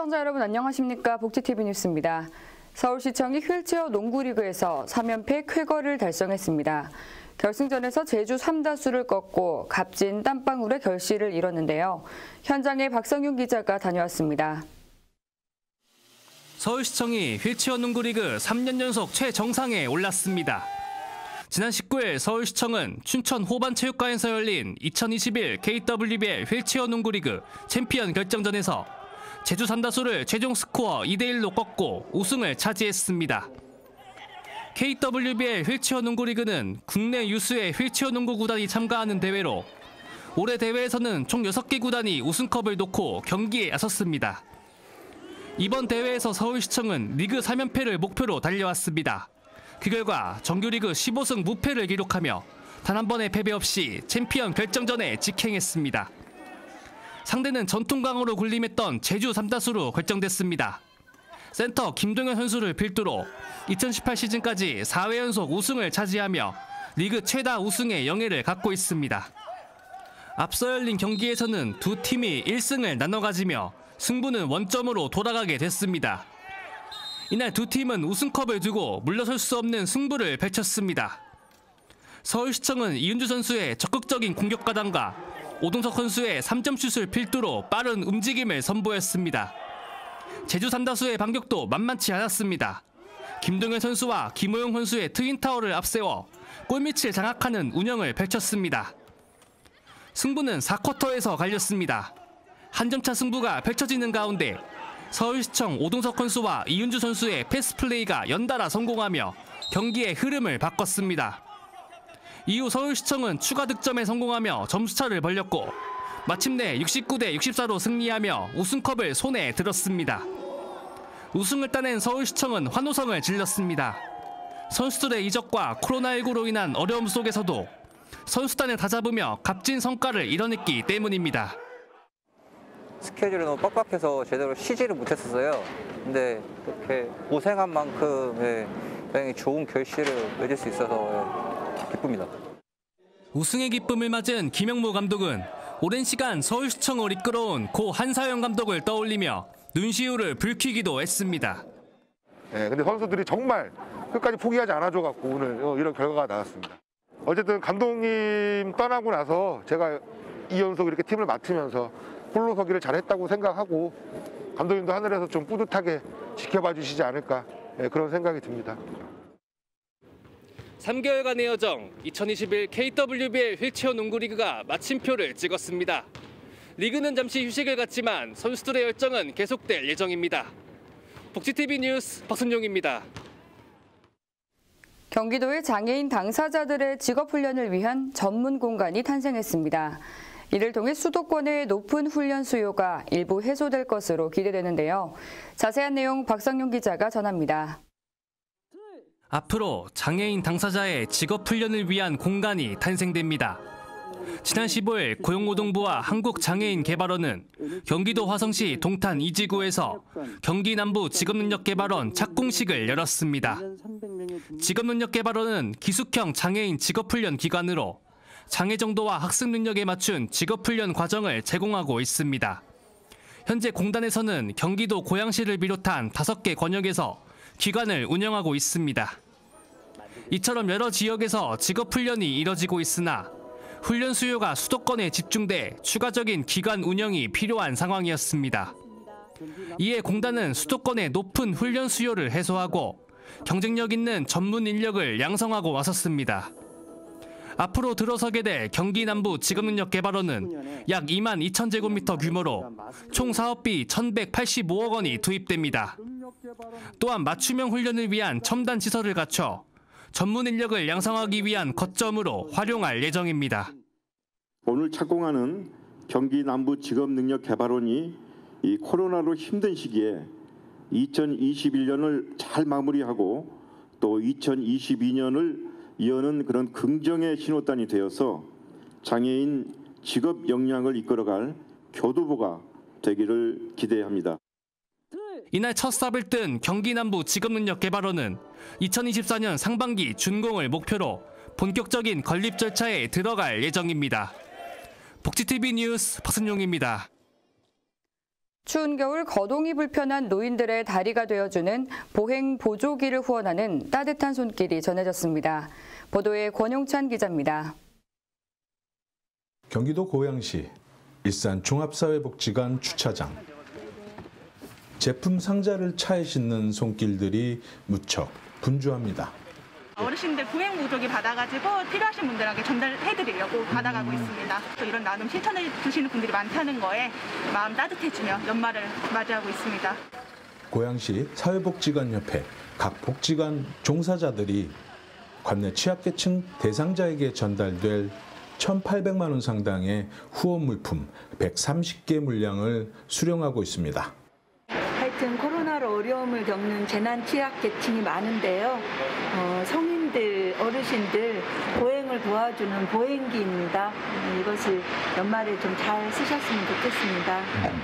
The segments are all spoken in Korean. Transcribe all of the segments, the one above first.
시청자 여러분 안녕하십니까? 복지TV 뉴스입니다. 서울시청이 휠체어 농구리그에서 3연패 쾌거를 달성했습니다. 결승전에서 제주 삼다수를 꺾고 값진 땀방울의 결실을 이뤘는데요. 현장에 박성윤 기자가 다녀왔습니다. 서울시청이 휠체어 농구리그 3년 연속 최정상에 올랐습니다. 지난 19일 서울시청은 춘천 호반체육관에서 열린 2021 KWBL 휠체어 농구리그 챔피언 결정전에서 제주 삼다수를 최종 스코어 2대1로 꺾고 우승을 차지했습니다. KWBL 휠체어 농구리그는 국내 유수의 휠체어 농구 구단이 참가하는 대회로 올해 대회에서는 총 6개 구단이 우승컵을 놓고 경기에 나섰습니다. 이번 대회에서 서울시청은 리그 3연패를 목표로 달려왔습니다. 그 결과 정규리그 15승 무패를 기록하며 단 한 번의 패배 없이 챔피언 결정전에 직행했습니다. 상대는 전통강으로 군림했던 제주 삼다수로 결정됐습니다. 센터 김동현 선수를 필두로 2018 시즌까지 4회 연속 우승을 차지하며 리그 최다 우승의 영예를 갖고 있습니다. 앞서 열린 경기에서는 두 팀이 1승을 나눠 가지며 승부는 원점으로 돌아가게 됐습니다. 이날 두 팀은 우승컵을 두고 물러설 수 없는 승부를 펼쳤습니다. 서울시청은 이은주 선수의 적극적인 공격 가담과 오동석 선수의 3점슛을 필두로 빠른 움직임을 선보였습니다. 제주 삼다수의 반격도 만만치 않았습니다. 김동현 선수와 김호용 선수의 트윈타워를 앞세워 골밑을 장악하는 운영을 펼쳤습니다. 승부는 4쿼터에서 갈렸습니다. 한 점차 승부가 펼쳐지는 가운데 서울시청 오동석 선수와 이은주 선수의 패스 플레이가 연달아 성공하며 경기의 흐름을 바꿨습니다. 이후 서울시청은 추가 득점에 성공하며 점수차를 벌렸고 마침내 69대 64로 승리하며 우승컵을 손에 들었습니다. 우승을 따낸 서울시청은 환호성을 질렀습니다. 선수들의 이적과 코로나19로 인한 어려움 속에서도 선수단을 다잡으며 값진 성과를 이뤄냈기 때문입니다. 스케줄이 너무 빡빡해서 제대로 쉬지를 못했었어요. 근데 그렇게 고생한 만큼 굉장히 좋은 결실을 맺을 수 있어서 기쁩니다. 우승의 기쁨을 맞은 김영무 감독은 오랜 시간 서울시청을 이끌어온 고 한사영 감독을 떠올리며 눈시울을 붉히기도 했습니다. 근데 선수들이 정말 끝까지 포기하지 않아줘갖고 오늘 이런 결과가 나왔습니다. 어쨌든 감독님 떠나고 나서 제가 2연속 이렇게 팀을 맡으면서 홀로 서기를 잘했다고 생각하고 감독님도 하늘에서 좀 뿌듯하게 지켜봐 주시지 않을까 그런 생각이 듭니다. 3개월간의 여정, 2021 KWBL 휠체어 농구리그가 마침표를 찍었습니다. 리그는 잠시 휴식을 갖지만 선수들의 열정은 계속될 예정입니다. 복지TV 뉴스 박순용입니다. 경기도의 장애인 당사자들의 직업훈련을 위한 전문 공간이 탄생했습니다. 이를 통해 수도권의 높은 훈련 수요가 일부 해소될 것으로 기대되는데요. 자세한 내용 박성윤 기자가 전합니다. 앞으로 장애인 당사자의 직업훈련을 위한 공간이 탄생됩니다. 지난 15일 고용노동부와 한국장애인개발원은 경기도 화성시 동탄 2지구에서 경기 남부 직업능력개발원 착공식을 열었습니다. 직업능력개발원은 기숙형 장애인 직업훈련 기관으로 장애 정도와 학습 능력에 맞춘 직업훈련 과정을 제공하고 있습니다. 현재 공단에서는 경기도 고양시를 비롯한 5개 권역에서 기관을 운영하고 있습니다. 이처럼 여러 지역에서 직업훈련이 이뤄지고 있으나 훈련 수요가 수도권에 집중돼 추가적인 기관 운영이 필요한 상황이었습니다. 이에 공단은 수도권의 높은 훈련 수요를 해소하고 경쟁력 있는 전문 인력을 양성하고 왔었습니다. 앞으로 들어서게 될 경기 남부 직업능력개발원은 약 2만 2천 제곱미터 규모로 총 사업비 1,185억 원이 투입됩니다. 또한 맞춤형 훈련을 위한 첨단 시설을 갖춰 전문 인력을 양성하기 위한 거점으로 활용할 예정입니다. 오늘 착공하는 경기 남부 직업능력개발원이 이 코로나로 힘든 시기에 2021년을 잘 마무리하고 또 2022년을 이어는 그런 긍정의 신호단이 되어서 장애인 직업 역량을 이끌어갈 교두보가 되기를 기대합니다. 이날 첫 삽을 뜬 경기 남부 직업능력개발원은 2024년 상반기 준공을 목표로 본격적인 건립 절차에 들어갈 예정입니다. 복지TV 뉴스 박순용입니다. 추운 겨울 거동이 불편한 노인들의 다리가 되어주는 보행 보조기를 후원하는 따뜻한 손길이 전해졌습니다. 보도에 권용찬 기자입니다. 경기도 고양시 일산 종합사회복지관 주차장. 제품 상자를 차에 싣는 손길들이 무척 분주합니다. 어르신들 보행 보조기 받아가지고 필요하신 분들에게 전달해드리려고 받아가고 있습니다. 또 이런 나눔 실천해 주시는 분들이 많다는 거에 마음 따뜻해지며 연말을 맞이하고 있습니다. 고양시 사회복지관협회 각 복지관 종사자들이 관내 취약계층 대상자에게 전달될 1,800만 원 상당의 후원 물품 130개 물량을 수령하고 있습니다. 하여튼 코로나로 어려움을 겪는 재난 취약계층이 많은데요. 성인들, 어르신들 보행을 도와주는 보행기입니다. 이것을 연말에 좀 잘 쓰셨으면 좋겠습니다.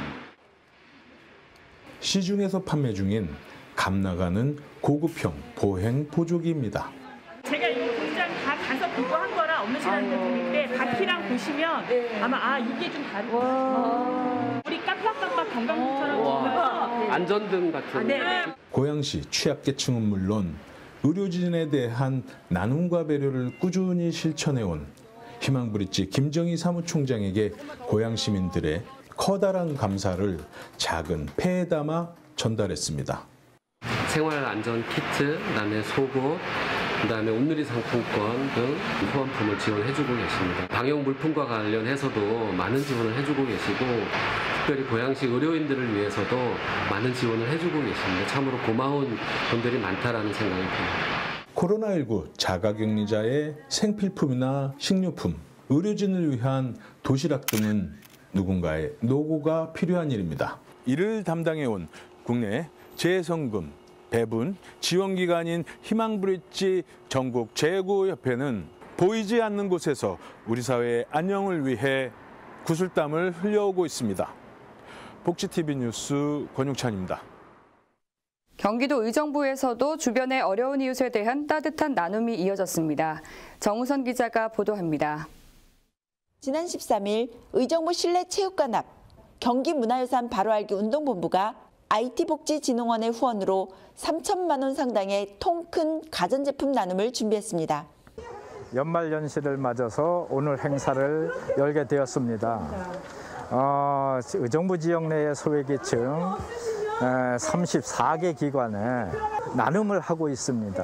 시중에서 판매 중인 값 나가는 고급형 보행 보조기입니다. 제가 이 공장 다 가서 보고한 거라 업무실하는 제품인데 바퀴랑 보시면 아마 이게 좀 다르고 우리 깜빡깜빡 건강등처럼 보면서 안전등 같은. 고양시 취약계층은 물론 의료진에 대한 나눔과 배려를 꾸준히 실천해온 희망브릿지 김정희 사무총장에게 고양 시민들의 커다란 감사를 작은 폐에 담아 전달했습니다. 생활안전 키트, 그다음에 속옷, 그다음에 온누리 상품권 등 후원품을 지원해주고 계십니다. 방역 물품과 관련해서도 많은 지원을 해주고 계시고 특별히 고양시 의료인들을 위해서도 많은 지원을 해주고 계십니다. 참으로 고마운 분들이 많다라는 생각이 듭니다. 코로나19 자가격리자의 생필품이나 식료품, 의료진을 위한 도시락 등은 누군가의 노고가 필요한 일입니다. 이를 담당해온 국내 재성금, 배분, 지원기관인 희망브릿지 전국 재구협회는 보이지 않는 곳에서 우리 사회의 안녕을 위해 구슬땀을 흘려오고 있습니다. 복지TV 뉴스 권용찬입니다. 경기도 의정부에서도 주변의 어려운 이웃에 대한 따뜻한 나눔이 이어졌습니다. 정우선 기자가 보도합니다. 지난 13일 의정부 실내체육관 앞 경기문화유산 바로알기 운동본부가 IT복지진흥원의 후원으로 3천만 원 상당의 통 큰 가전제품 나눔을 준비했습니다. 연말연시를 맞아서 오늘 행사를 열게 되었습니다. 의정부 지역 내의 소외계층 34개 기관에 나눔을 하고 있습니다.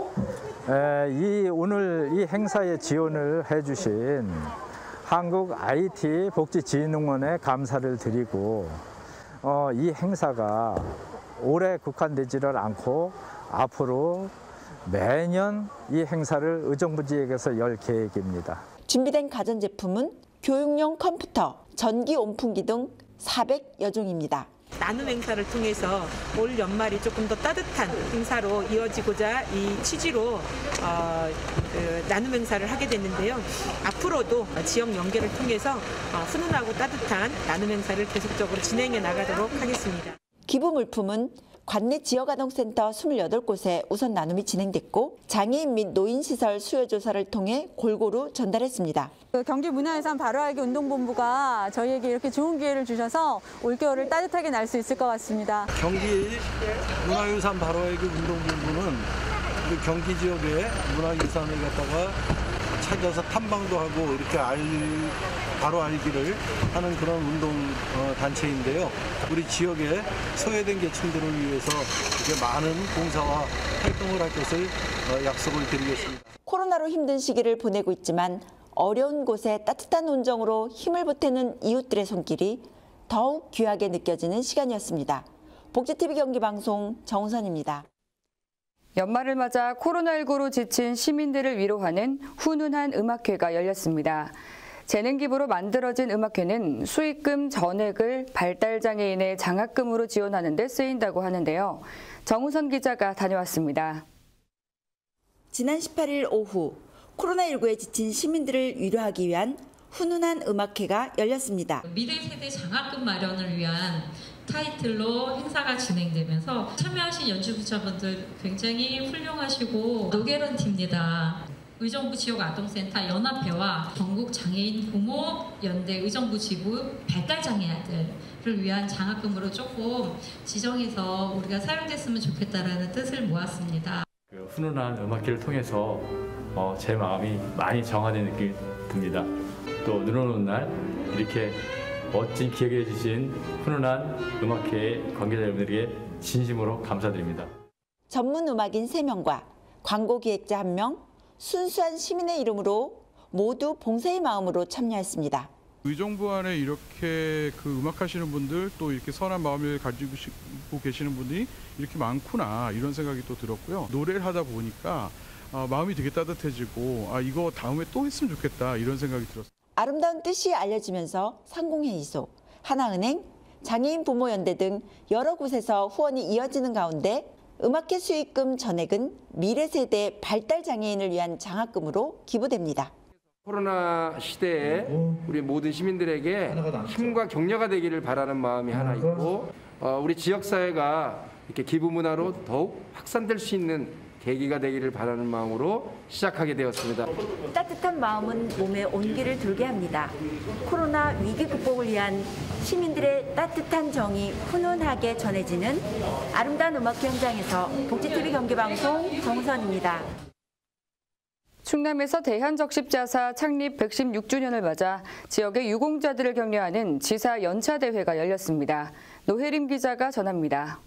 오늘 이 행사에 지원을 해주신 한국 IT 복지진흥원에 감사를 드리고 이 행사가 올해 국한되지를 않고 앞으로 매년 이 행사를 의정부 지역에서 열 계획입니다. 준비된 가전제품은 교육용 컴퓨터, 전기 온풍기 등 400여 종입니다. 나눔 행사를 통해서 올 연말이 조금 더 따뜻한 행사로 이어지고자 이 취지로 나눔 행사를 하게 됐는데요. 앞으로도 지역 연계를 통해서 훈훈하고 따뜻한 나눔 행사를 계속적으로 진행해 나가도록 하겠습니다. 기부 물품은 관내 지역아동센터 28곳에 우선 나눔이 진행됐고 장애인 및 노인시설 수요조사를 통해 골고루 전달했습니다. 경기문화유산 바로알기 운동본부가 저희에게 이렇게 좋은 기회를 주셔서 올겨울을 따뜻하게 날 수 있을 것 같습니다. 경기문화유산 바로알기 운동본부는 우리 경기 지역의 문화유산을 갖다가 찾아서 탐방도 하고 이렇게 바로 알기를 하는 그런 운동 단체인데요. 우리 지역의 소외된 계층들을 위해서 이렇게 많은 봉사와 활동을 할 것을 약속을 드리겠습니다. 코로나로 힘든 시기를 보내고 있지만 어려운 곳에 따뜻한 온정으로 힘을 보태는 이웃들의 손길이 더욱 귀하게 느껴지는 시간이었습니다. 복지TV 경기방송 정우선입니다. 연말을 맞아 코로나19로 지친 시민들을 위로하는 훈훈한 음악회가 열렸습니다. 재능 기부로 만들어진 음악회는 수익금 전액을 발달장애인의 장학금으로 지원하는 데 쓰인다고 하는데요. 정우선 기자가 다녀왔습니다. 지난 18일 오후 코로나19에 지친 시민들을 위로하기 위한 훈훈한 음악회가 열렸습니다. 미래 세대 장학금 마련을 위한 타이틀로 행사가 진행되면서 참여하신 연주부자분들 굉장히 훌륭하시고 노게런티입니다. 의정부 지역 아동센터 연합회와 전국 장애인 부모 연대 의정부 지부 발달 장애아들을 위한 장학금으로 조금 지정해서 우리가 사용됐으면 좋겠다라는 뜻을 모았습니다. 그 훈훈한 음악회를 통해서 제 마음이 많이 정화된 느낌이 듭니다. 또 눈 오는 날 이렇게 멋진 기획해 주신 훈훈한 음악회의 관계자 여러분들에게 진심으로 감사드립니다. 전문 음악인 3명과 광고 기획자 1명, 순수한 시민의 이름으로 모두 봉사의 마음으로 참여했습니다. 의정부 안에 이렇게 그 음악하시는 분들 또 이렇게 선한 마음을 가지고 계시는 분들이 이렇게 많구나 이런 생각이 또 들었고요. 노래를 하다 보니까 마음이 되게 따뜻해지고 이거 다음에 또 했으면 좋겠다 이런 생각이 들었어요. 아름다운 뜻이 알려지면서 상공회의소, 하나은행, 장애인 부모연대 등 여러 곳에서 후원이 이어지는 가운데 음악회 수익금 전액은 미래 세대 발달 장애인을 위한 장학금으로 기부됩니다. 코로나 시대에 우리 모든 시민들에게 힘과 격려가 되기를 바라는 마음이 하나 있고 우리 지역사회가 이렇게 기부 문화로 더욱 확산될 수 있는 계기가 되기를 바라는 마음으로 시작하게 되었습니다. 따뜻한 마음은 몸에 온기를 돌게 합니다. 코로나 위기 극복을 위한 시민들의 따뜻한 정이 훈훈하게 전해지는 아름다운 음악 현장에서 복지TV 경기방송 정선입니다. 충남에서 대한적십자사 창립 116주년을 맞아 지역의 유공자들을 격려하는 지사 연차대회가 열렸습니다. 노혜림 기자가 전합니다.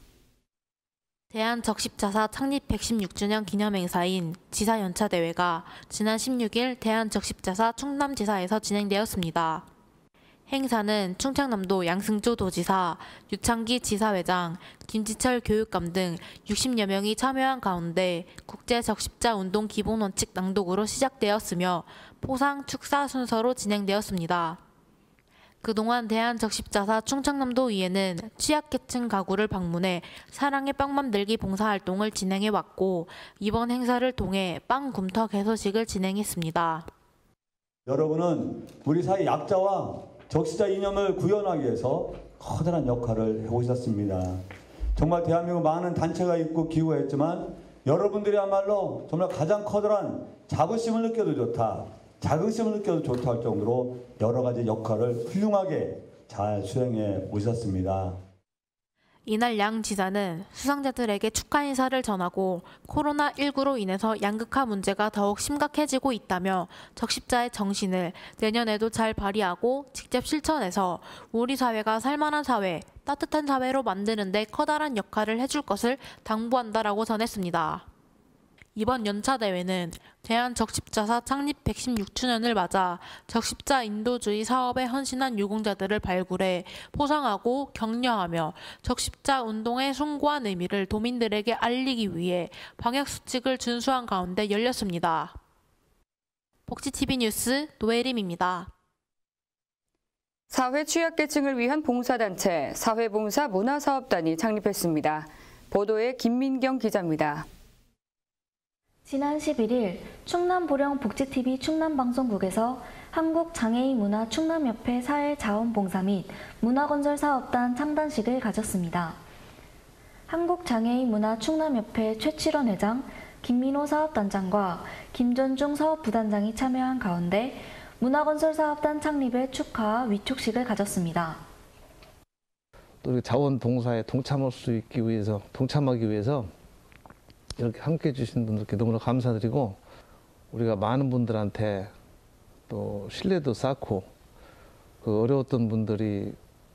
대한적십자사 창립 116주년 기념행사인 지사연차대회가 지난 16일 대한적십자사 충남지사에서 진행되었습니다. 행사는 충청남도 양승조 도지사, 유창기 지사회장, 김지철 교육감 등 60여 명이 참여한 가운데 국제적십자 운동 기본원칙 낭독으로 시작되었으며 포상 축사 순서로 진행되었습니다. 그동안 대한적십자사 충청남도위에는 취약계층 가구를 방문해 사랑의 빵 만들기 봉사활동을 진행해왔고 이번 행사를 통해 빵 굼터 개소식을 진행했습니다. 여러분은 우리 사회 약자와 적시자 이념을 구현하기 위해서 커다란 역할을 해오셨습니다. 정말 대한민국 많은 단체가 있고 기부했지만 여러분들이야말로 정말 가장 커다란 자부심을 느껴도 좋다. 자긍심을 느껴도 좋다 할 정도로 여러 가지 역할을 훌륭하게 잘 수행해 오셨습니다. 이날 양 지사는 수상자들에게 축하 인사를 전하고 코로나19로 인해서 양극화 문제가 더욱 심각해지고 있다며 적십자의 정신을 내년에도 잘 발휘하고 직접 실천해서 우리 사회가 살만한 사회, 따뜻한 사회로 만드는 데 커다란 역할을 해줄 것을 당부한다라고 전했습니다. 이번 연차대회는 대한적십자사 창립 116주년을 맞아 적십자 인도주의 사업에 헌신한 유공자들을 발굴해 포상하고 격려하며 적십자 운동의 숭고한 의미를 도민들에게 알리기 위해 방역수칙을 준수한 가운데 열렸습니다. 복지TV 뉴스 노혜림입니다. 사회 취약계층을 위한 봉사단체 사회봉사 문화사업단이 창립했습니다. 보도에 김민경 기자입니다. 지난 11일 충남 보령 복지TV 충남방송국에서 한국장애인문화 충남협회 사회자원봉사 및 문화건설사업단 창단식을 가졌습니다. 한국장애인문화 충남협회 최칠원 회장, 김민호 사업단장과 김전중 사업부단장이 참여한 가운데 문화건설사업단 창립의 축하 위촉식을 가졌습니다. 또 자원봉사에 동참하기 위해서 이렇게 함께해 주신 분들께 너무나 감사드리고 우리가 많은 분들한테 또 신뢰도 쌓고 그 어려웠던 분들이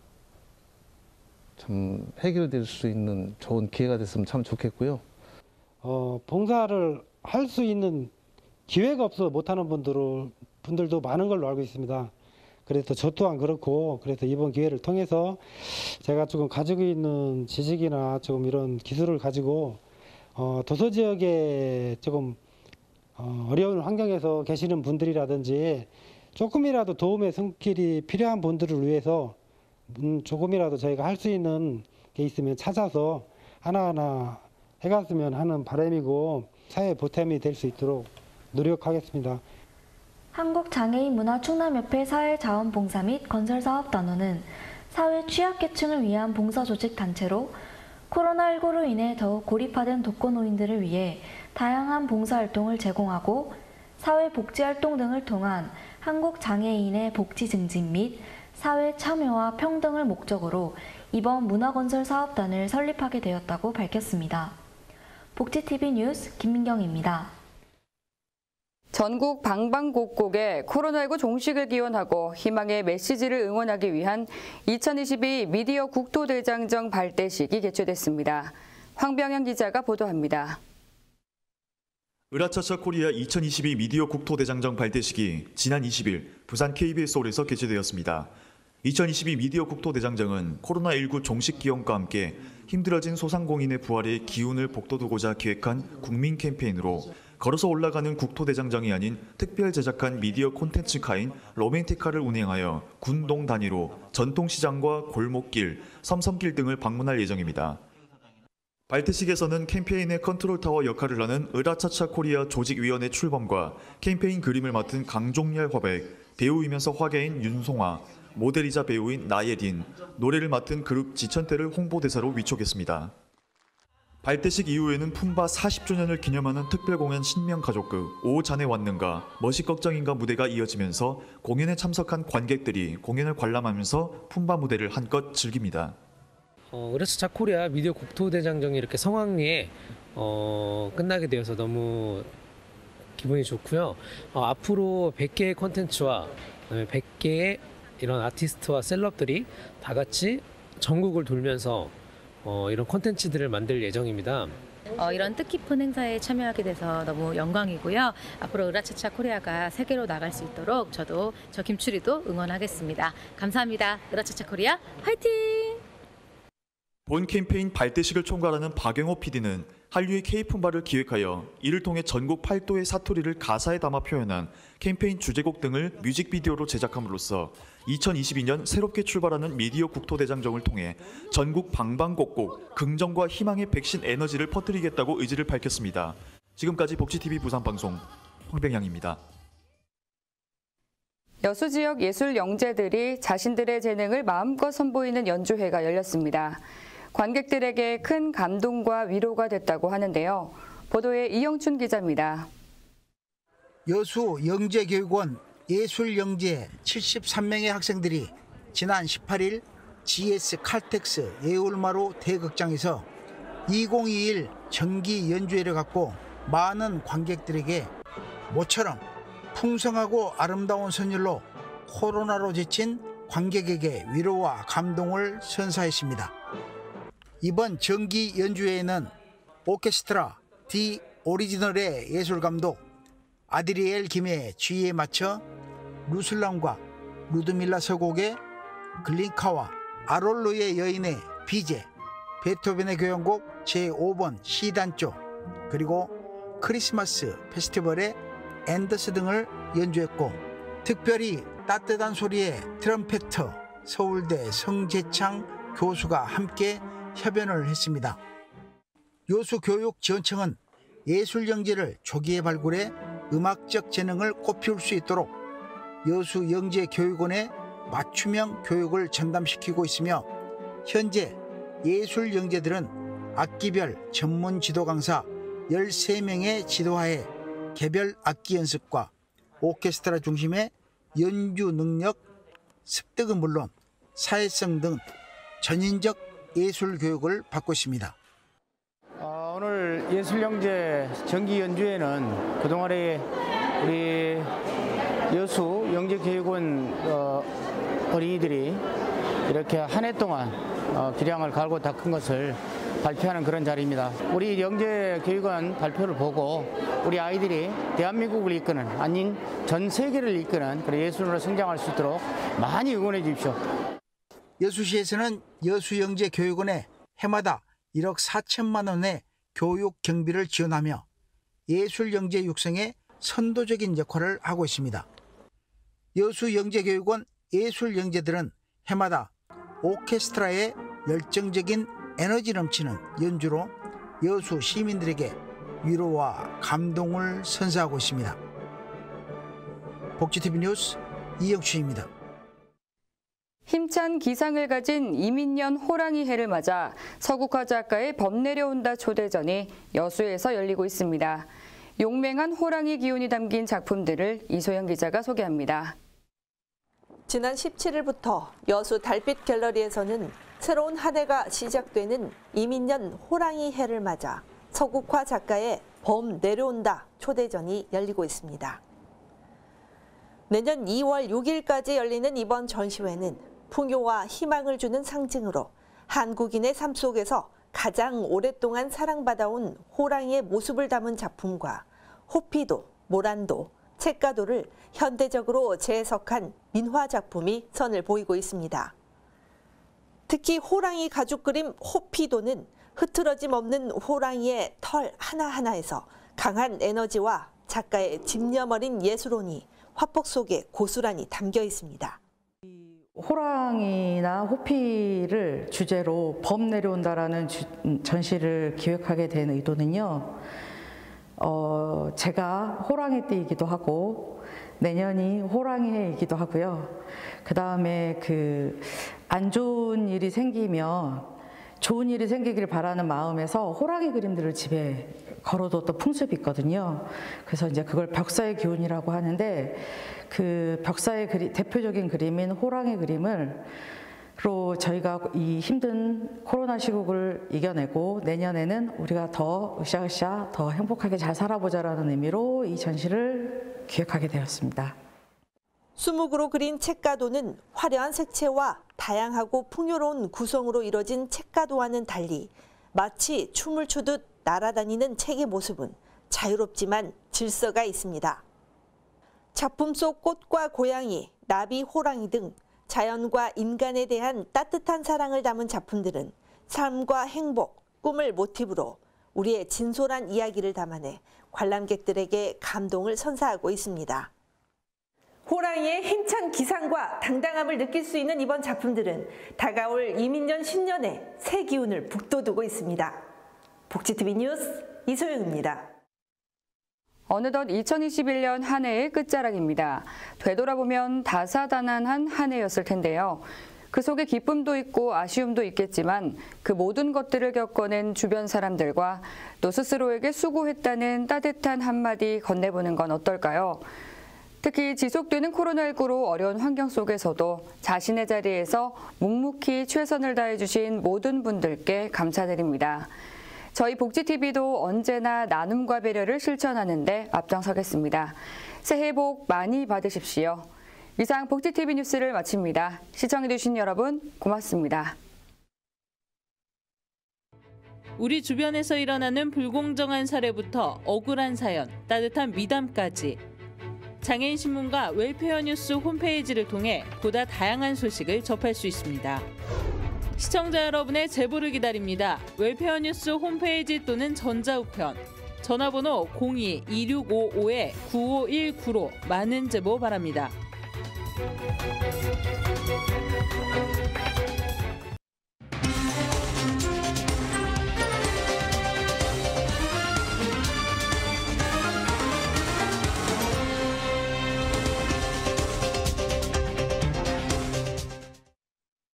참 해결될 수 있는 좋은 기회가 됐으면 참 좋겠고요. 봉사를 할 수 있는 기회가 없어 못하는 분들도 많은 걸로 알고 있습니다. 그래서 저 또한 그렇고 그래서 이번 기회를 통해서 제가 조금 가지고 있는 지식이나 조금 이런 기술을 가지고 도서 지역에 조금 어려운 환경에서 계시는 분들이라든지 조금이라도 도움의 손길이 필요한 분들을 위해서 조금이라도 저희가 할 수 있는 게 있으면 찾아서 하나하나 해갔으면 하는 바람이고 사회 보탬이 될 수 있도록 노력하겠습니다. 한국장애인문화 충남협회 사회자원봉사 및 건설사업단원은 사회 취약계층을 위한 봉사조직 단체로 코로나19로 인해 더욱 고립화된 독거노인들을 위해 다양한 봉사활동을 제공하고 사회복지활동 등을 통한 한국장애인의 복지 증진 및 사회 참여와 평등을 목적으로 이번 문화건설사업단을 설립하게 되었다고 밝혔습니다. 복지TV 뉴스 김민경입니다. 전국 방방곡곡에 코로나19 종식을 기원하고 희망의 메시지를 응원하기 위한 2022 미디어 국토대장정 발대식이 개최됐습니다. 황병현 기자가 보도합니다. 으라차차 코리아 2022 미디어 국토대장정 발대식이 지난 20일 부산 KBS홀에서 개최되었습니다. 2022 미디어 국토대장정은 코로나19 종식 기원과 함께 힘들어진 소상공인의 부활에 기운을 북돋우고자 기획한 국민 캠페인으로 걸어서 올라가는 국토대장정이 아닌 특별 제작한 미디어 콘텐츠카인 로맨티카를 운행하여 군동 단위로 전통시장과 골목길, 섬섬길 등을 방문할 예정입니다. 발대식에서는 캠페인의 컨트롤타워 역할을 하는 으라차차 코리아 조직위원회 출범과 캠페인 그림을 맡은 강종렬 화백, 배우이면서 화계인 윤송아, 모델이자 배우인 나예린, 노래를 맡은 그룹 지천태를 홍보대사로 위촉했습니다. 발대식 이후에는 품바 40주년을 기념하는 특별공연 신명가족극 오 자네 왔는가, 멋이 걱정인가 무대가 이어지면서 공연에 참석한 관객들이 공연을 관람하면서 품바 무대를 한껏 즐깁니다. 으라차차 코리아 미디어 국토대장정이 이렇게 성황리에 끝나게 되어서 너무 기분이 좋고요. 앞으로 100개의 콘텐츠와 100개의 이런 아티스트와 셀럽들이 다 같이 전국을 돌면서 이런 콘텐츠들을 만들 예정입니다. 이런 뜻깊은 행사에 참여하게 돼서 너무 영광이고요. 앞으로 으라차차 코리아가 세계로 나갈 수 있도록 저 김추리도 응원하겠습니다. 감사합니다. 으라차차 코리아 화이팅! 본 캠페인 발대식을 총괄하는 박영호 PD는 한류의 K-품바를 기획하여 이를 통해 전국 8도의 사투리를 가사에 담아 표현한 캠페인 주제곡 등을 뮤직비디오로 제작함으로써 2022년 새롭게 출발하는 미디어 국토대장정을 통해 전국 방방곡곡 긍정과 희망의 백신 에너지를 퍼뜨리겠다고 의지를 밝혔습니다. 지금까지 복지TV 부산방송 황병양입니다. 여수 지역 예술 영재들이 자신들의 재능을 마음껏 선보이는 연주회가 열렸습니다. 관객들에게 큰 감동과 위로가 됐다고 하는데요. 보도에 이영춘 기자입니다. 여수 영재교육원 예술영재 73명의 학생들이 지난 18일 GS 칼텍스 예울마루 대극장에서 2021 정기 연주회를 갖고 많은 관객들에게 모처럼 풍성하고 아름다운 선율로 코로나로 지친 관객에게 위로와 감동을 선사했습니다. 이번 정기 연주회에는 오케스트라 디 오리지널의 예술감독 아드리엘 김의 지휘에 맞춰 루슬람과 루드밀라 서곡의 글린카와 아롤로의 여인의 비제, 베토벤의 교향곡 제5번 C단조, 그리고 크리스마스 페스티벌의 앤더스 등을 연주했고, 특별히 따뜻한 소리의 트럼펫터 서울대 성재창 교수가 함께 협연을 했습니다. 여수교육지원청은 예술영재를 조기에 발굴해 음악적 재능을 꽃피울 수 있도록 여수영재교육원에 맞춤형 교육을 전담시키고 있으며, 현재 예술영재들은 악기별 전문 지도 강사 13명의 지도하에 개별 악기 연습과 오케스트라 중심의 연주 능력 습득은 물론 사회성 등 전인적 예술 교육을 받고 있습니다. 오늘 예술영재 정기 연주회는 그동안에 우리 여수 영재교육원 어린이들이 이렇게 한 해 동안 기량을 갈고 닦은 것을 발표하는 그런 자리입니다. 우리 영재교육원 발표를 보고 우리 아이들이 대한민국을 이끄는, 아닌 전 세계를 이끄는 그런 예술으로 성장할 수 있도록 많이 응원해 주십시오. 여수시에서는 여수영재교육원에 해마다 1억 4천만 원의 교육 경비를 지원하며 예술영재 육성에 선도적인 역할을 하고 있습니다. 여수영재교육원 예술영재들은 해마다 오케스트라의 열정적인 에너지 넘치는 연주로 여수 시민들에게 위로와 감동을 선사하고 있습니다. 복지TV 뉴스 이영춘입니다. 힘찬 기상을 가진 이민년 호랑이 해를 맞아 서국화작가의 범 내려온다 초대전이 여수에서 열리고 있습니다. 용맹한 호랑이 기운이 담긴 작품들을 이소영 기자가 소개합니다. 지난 17일부터 여수 달빛 갤러리에서는 새로운 한 해가 시작되는 이민년 호랑이 해를 맞아 서국화 작가의 범 내려온다 초대전이 열리고 있습니다. 내년 2월 6일까지 열리는 이번 전시회는 풍요와 희망을 주는 상징으로 한국인의 삶 속에서 가장 오랫동안 사랑받아온 호랑이의 모습을 담은 작품과 호피도, 모란도, 책가도를 현대적으로 재해석한 민화 작품이 선을 보이고 있습니다. 특히 호랑이 가죽 그림 호피도는 흐트러짐 없는 호랑이의 털 하나하나에서 강한 에너지와 작가의 집념 어린 예술혼이 화폭 속에 고스란히 담겨 있습니다. 호랑이나 호피를 주제로 범 내려온다라는 전시를 기획하게 된 의도는요. 제가 호랑이띠이기도 하고 내년이 호랑이해이기도 하고요. 그 다음에 안 좋은 일이 생기면 좋은 일이 생기길 바라는 마음에서 호랑이 그림들을 집에 걸어뒀던 풍습이 있거든요. 그래서 이제 그걸 벽사의 기운이라고 하는데 그 벽사의 대표적인 그림인 호랑이 그림을 저희가 이 힘든 코로나 시국을 이겨내고 내년에는 우리가 더 으쌰으쌰 더 행복하게 잘 살아보자라는 의미로 이 전시를 기획하게 되었습니다. 수묵으로 그린 책가도는 화려한 색채와 다양하고 풍요로운 구성으로 이뤄진 책가도와는 달리 마치 춤을 추듯 날아다니는 책의 모습은 자유롭지만 질서가 있습니다. 작품 속 꽃과 고양이, 나비, 호랑이 등 자연과 인간에 대한 따뜻한 사랑을 담은 작품들은 삶과 행복, 꿈을 모티브로 우리의 진솔한 이야기를 담아내 관람객들에게 감동을 선사하고 있습니다. 호랑이의 힘찬 기상과 당당함을 느낄 수 있는 이번 작품들은 다가올 이민년 신년에 새 기운을 북돋우고 있습니다. 복지TV 뉴스 이소영입니다. 어느덧 2021년 한 해의 끝자락입니다. 되돌아보면 다사다난한 한 해였을 텐데요. 그 속에 기쁨도 있고 아쉬움도 있겠지만 그 모든 것들을 겪어낸 주변 사람들과 또 스스로에게 수고했다는 따뜻한 한마디 건네보는 건 어떨까요? 특히 지속되는 코로나19로 어려운 환경 속에서도 자신의 자리에서 묵묵히 최선을 다해주신 모든 분들께 감사드립니다. 저희 복지TV도 언제나 나눔과 배려를 실천하는 데 앞장서겠습니다. 새해 복 많이 받으십시오. 이상 복지TV 뉴스를 마칩니다. 시청해주신 여러분 고맙습니다. 우리 주변에서 일어나는 불공정한 사례부터 억울한 사연, 따뜻한 미담까지 장애인 신문과 웰페어 뉴스 홈페이지를 통해 보다 다양한 소식을 접할 수 있습니다. 시청자 여러분의 제보를 기다립니다. 웰페어 뉴스 홈페이지 또는 전자우편, 전화번호 02-2655-9519로 많은 제보 바랍니다.